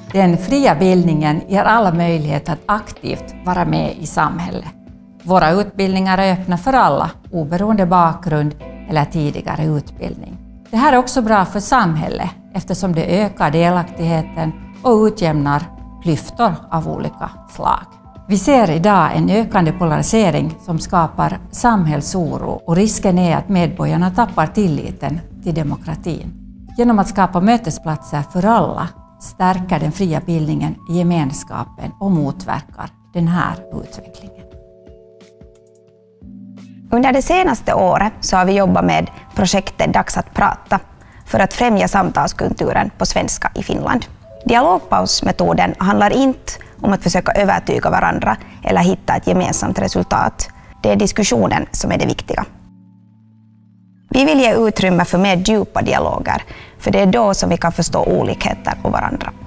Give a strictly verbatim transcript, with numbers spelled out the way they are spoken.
Den fria bildningen ger alla möjlighet att aktivt vara med i samhället. Våra utbildningar är öppna för alla, oberoende bakgrund eller tidigare utbildning. Det här är också bra för samhället eftersom det ökar delaktigheten och utjämnar klyftor av olika slag. Vi ser idag en ökande polarisering som skapar samhällsoro och risken är att medborgarna tappar tilliten till demokratin. Genom att skapa mötesplatser för alla stärker den fria bildningen gemenskapen och motverkar den här utvecklingen. Under det senaste året så har vi jobbat med projektet Dags att prata för att främja samtalskulturen på svenska i Finland. Dialogpausmetoden handlar inte om att försöka övertyga varandra eller hitta ett gemensamt resultat. Det är diskussionen som är det viktiga. Vi vill ge utrymme för mer djupa dialoger, för det är då som vi kan förstå olikheter på varandra.